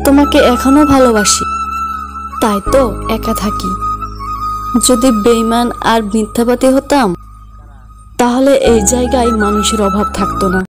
তোমাকে এখনো ভালোবাসি, তাই তো একা থাকি। যদি বেঈমান আর মিথ্যাবাদী হতাম, তাহলে এই জায়গায় মানুষের অভাব থাকতো না।